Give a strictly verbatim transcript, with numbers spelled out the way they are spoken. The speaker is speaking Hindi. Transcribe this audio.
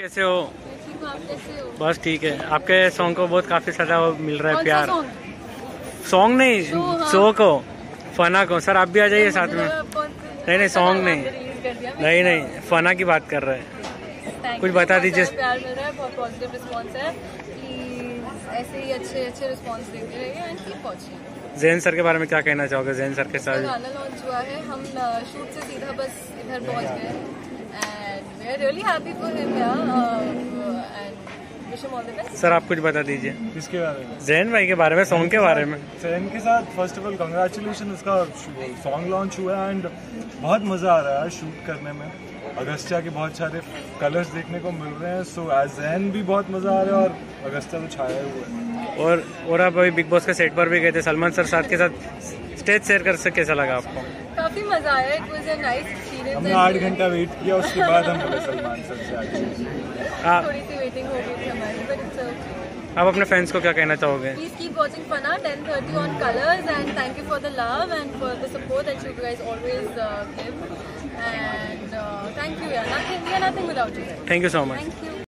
कैसे हो? ठीक, आप कैसे हो? बस ठीक है। आपके सॉन्ग को बहुत काफी सारा मिल रहा है प्यार। सॉन्ग नहीं शो, हाँ। शो को, फना को। सर आप भी आ जाइए साथ में। नहीं नहीं सॉन्ग नहीं, नहीं नहीं फना की बात कर रहे हैं। कुछ बता दीजिए। प्यार मिल रहा है, बहुत पॉजिटिव रिस्पांस है। प्लीज ऐसे ही अच्छे अच्छे रिस्पांस देते रहिए and keep watching. Jain sir के बारे में क्या कहना चाहोगे? जैन सर के साथ गाना लॉन्च हुआ है, हम शूट से सीधा बस इधर पहुंच गए and we are really happy for him and wish him all the best. Sir आप कुछ बता दीजिए किसके बारे में? जैन भाई के बारे में, सॉन्ग के बारे में। जैन के साथ फर्स्ट ऑफ ऑल कंग्रेचुलेशन, उसका सॉन्ग लॉन्च हुआ एंड बहुत मज़ा आ रहा है शूट करने में। अगस्त्या के बहुत सारे कलर्स देखने को मिल रहे हैं, सो एज जैन भी बहुत मज़ा आ रहा है और अगस्त्या तो छाया हुआ है। और और आप अभी बिग बॉस के सेट पर भी गए थे, सलमान सर साथ के साथ स्टेज शेयर कर सकते, कैसा लगा आपको? काफी मजा आया, it was a nice experience. हमने आठ घंटा वेट किया, उसके बाद हम बोले सलमान सर से आज थोड़ी सी वेटिंग हो गई थी हमारी, बट इट्स ओके। आप अपने फैंस को क्या कहना चाहोगे? Please keep watching Fana ten thirty on Colors and thank you for the love and for the support that you guys always uh, give and uh, thank you. Yeah, nothing, we are nothing without you guys. Thank you so much. Thank you.